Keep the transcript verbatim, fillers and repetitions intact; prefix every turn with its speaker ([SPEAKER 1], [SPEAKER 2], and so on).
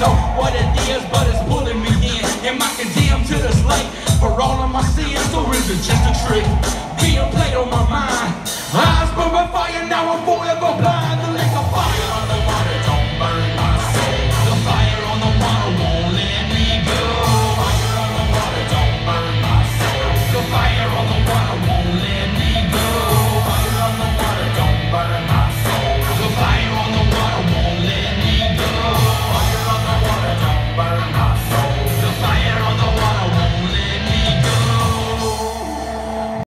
[SPEAKER 1] know what it is, but it's pulling me in. Am I condemned to the slate for all of my sins, or is it just a trick?